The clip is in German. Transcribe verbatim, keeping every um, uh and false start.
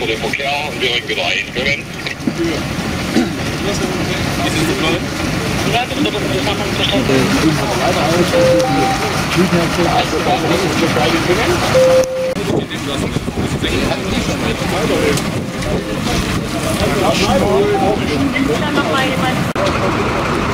den Verkehr und direkt wieder einstellen. Ist es so klein? Ja, bitte, bitte, bitte, machen wir verstanden. Also, das ist eine kleine Dinge. Ist da noch mal jemand?